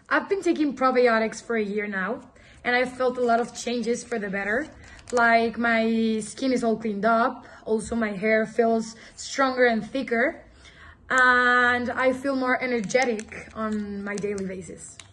I've been taking probiotics for a year now, and I've felt a lot of changes for the better. Like my skin is all cleaned up, also my hair feels stronger and thicker, and I feel more energetic on my daily basis.